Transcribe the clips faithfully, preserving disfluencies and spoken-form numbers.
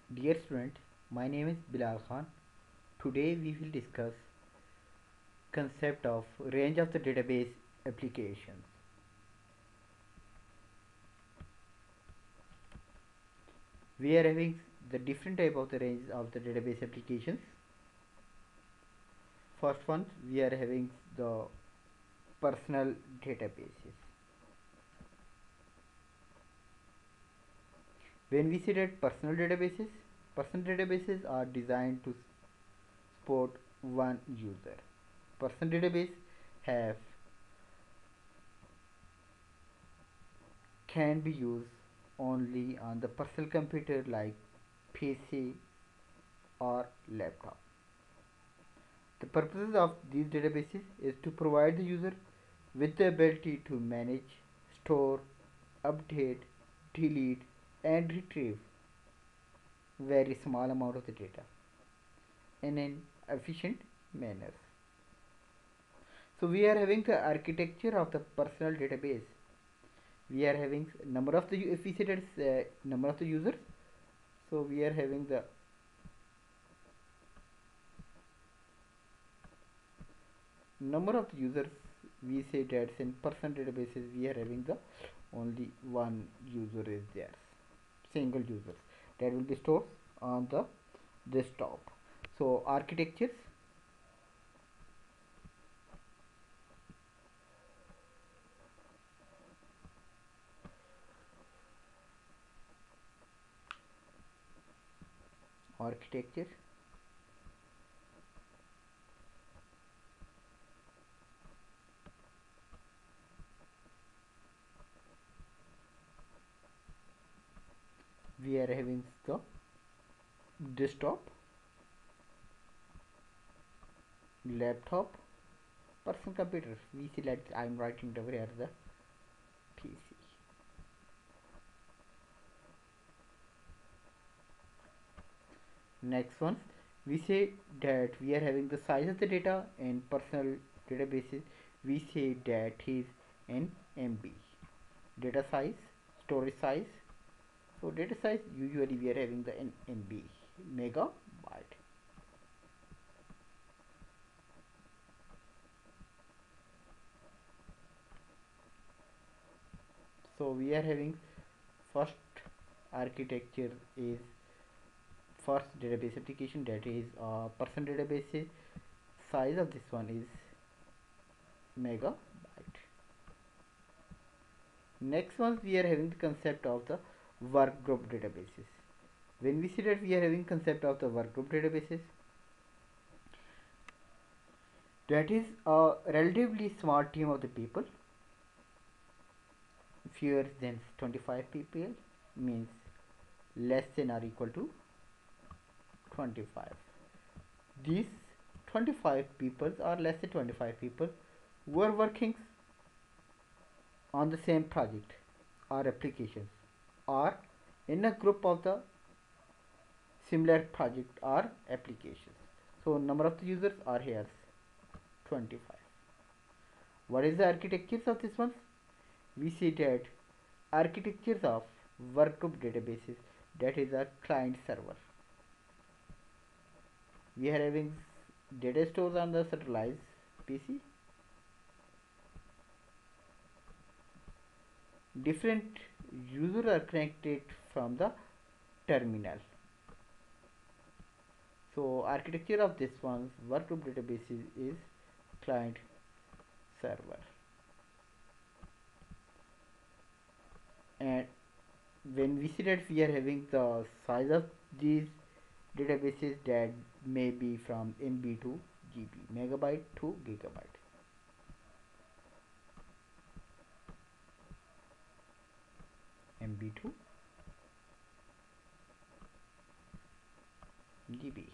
Dear student, my name is Bilal Khan. Today we will discuss concept of range of the database applications. We are having the different type of the range of the database applications. First one, we are having the personal databases. When we say that personal databases, personal databases are designed to support one user. Personal database have can be used only on the personal computer like P C or laptop. The purpose of these databases is to provide the user with the ability to manage, store, update, delete, and retrieve very small amount of the data in an efficient manner. So we are having the architecture of the personal database. We are having number of the if we say that uh, number of the users. So we are having the number of the users. We say that in personal databases we are having the only one user is there, single user that will be stored on the desktop. So architectures, architecture we are having the desktop, laptop, personal computer. We select I'm writing over here the P C. Next one, we say that we are having the size of the data in personal databases. We say that is in M B. Data size, storage size. So data size usually we are having the in M B, megabyte. So we are having first architecture is first database application, that is uh, person database. Size of this one is megabyte. Next one we are having the concept of the work group databases. When we see that we are having concept of the work group databases, that is a relatively small team of the people, fewer than twenty-five people, means less than or equal to twenty-five. These twenty-five people or less than twenty-five people who are working on the same project or applications or in a group of the similar project or applications. So number of the users are here twenty-five. What is the architectures of this one? We see that architectures of workgroup databases, that is a client server. We are having data stores on the centralized P C. Different users are connected from the terminal. So architecture of this one's workgroup databases is client server. And when we see that we are having the size of these databases, that may be from M B to G B, megabyte to gigabyte. M B to G B.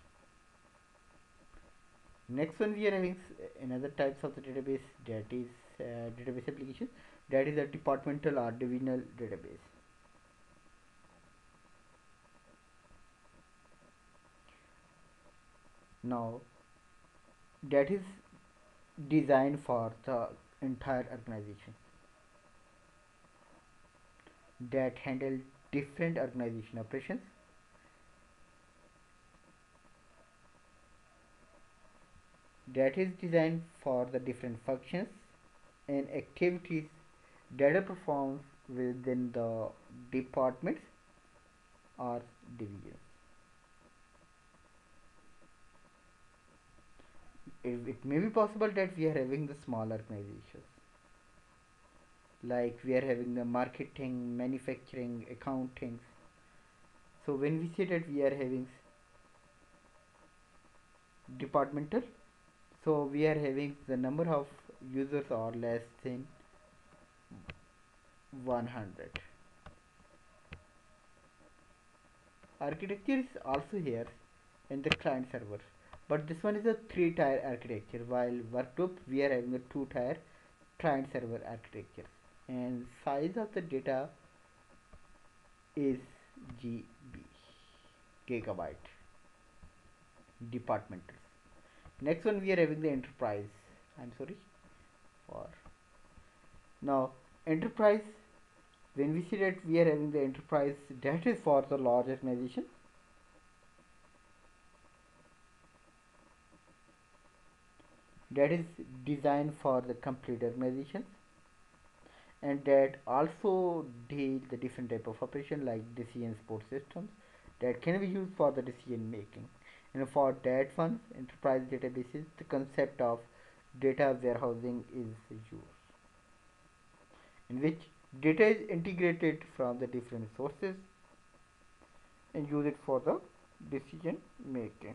Next one we are having another types of the database, that is uh, database application, that is a departmental or divisional database. Now that is designed for the entire organization, that handle different organization operations that is designed for the different functions and activities that are performed within the departments or divisions. It, it may be possible that we are having the small organizations, like we are having the marketing, manufacturing, accounting. So when we say that we are having departmental, so we are having the number of users or less than one hundred. Architecture is also here in the client server, but this one is a three tier architecture, while workgroup we are having a two tier client server architecture, and size of the data is G B, gigabyte, departmental. Next one we are having the enterprise. I'm sorry for now enterprise. When we see that we are having the enterprise, that is for the large organization, that is designed for the complete organizations, and that also deal the different type of operation like decision support systems that can be used for the decision making. And for that one, enterprise databases, the concept of data warehousing is used, in which data is integrated from the different sources and use it for the decision making.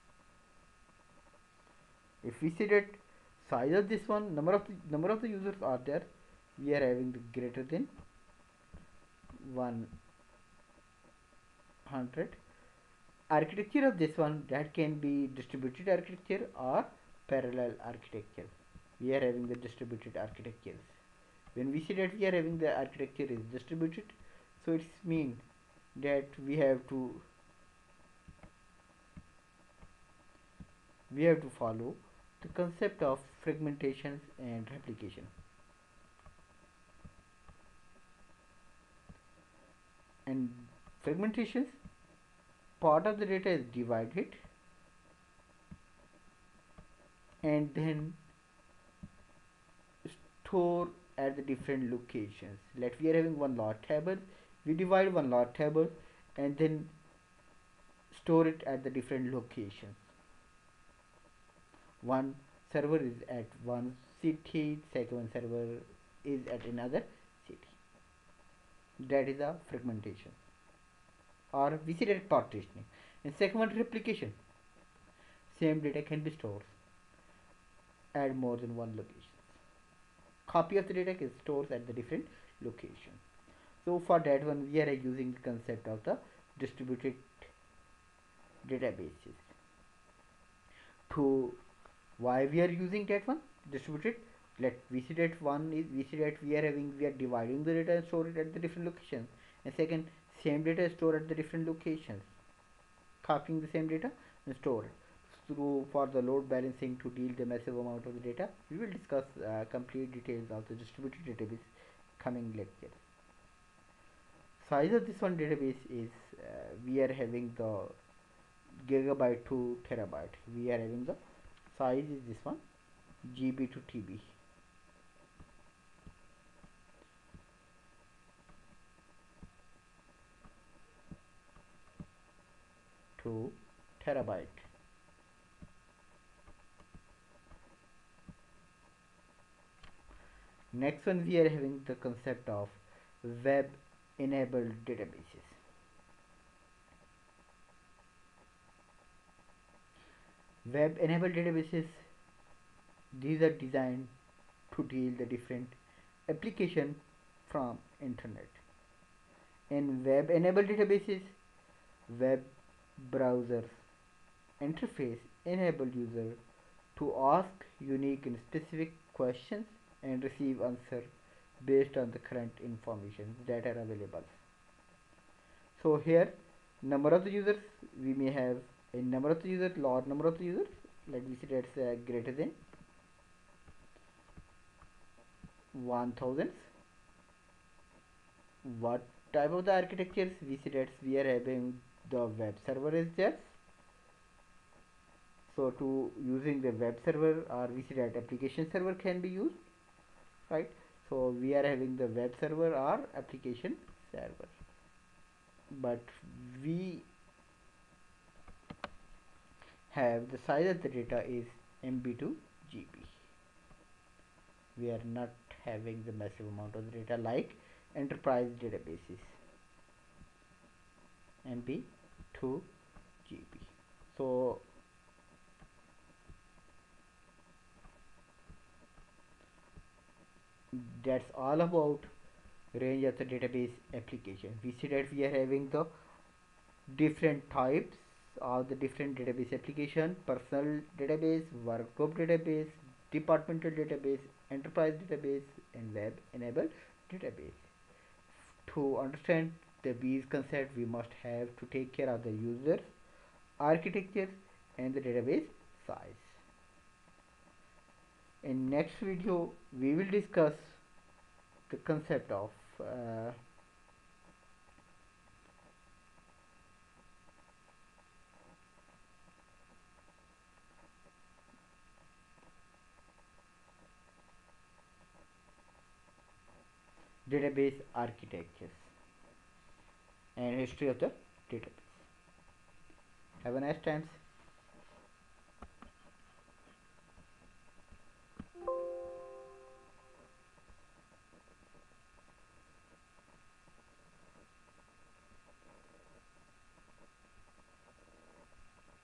If we see that size of this one, number of the number of the users are there, we are having the greater than one hundred. Architecture of this one, that can be distributed architecture or parallel architecture. We are having the distributed architectures. When we see that we are having the architecture is distributed, so it's mean that we have to we have to follow the concept of fragmentation and replication. And fragmentations, part of the data is divided and then store at the different locations. Let we are having one lot table, we divide one lot table and then store it at the different locations. One server is at one city, second server is at another city. That is a fragmentation, or we see that partitioning. And second one, replication. Same data can be stored at more than one location. Copy of the data is stored at the different locations. So for that one, we are using the concept of the distributed databases. To why we are using that one distributed, let we see that one is we see that we are having we are dividing the data and store it at the different locations, and second, same data is stored at the different locations, copying the same data and store it. So for the load balancing to deal the massive amount of the data, we will discuss uh, complete details of the distributed database coming lecture. Size of this one database is uh, we are having the gigabyte to terabyte. We are having the size is this one, G B to T B. To terabyte. Next one, we are having the concept of web enabled databases. Web enabled databases, these are designed to deal the different application from internet. In web enabled databases, web browser interface enable user to ask unique and specific questions and receive answer based on the current information that are available. So here, number of the users, we may have a number of the users, large number of the users, let me see that's uh, greater than one thousand. What type of the architectures, we see that we are having the web server is there, So to using the web server or we see that application server can be used, right? So we are having the web server or application server, but we have the size of the data is M B to G B. We are not having the massive amount of data like enterprise databases, M B to G B. So that's all about range of the database application. We see that we are having the different types of the different database application: personal database, work group database, departmental database, enterprise database, and web enabled database. To understand the these concepts, we must have to take care of the users, architecture, and the database size. In next video, we will discuss the concept of uh, database architectures and history of the database. Have a nice time.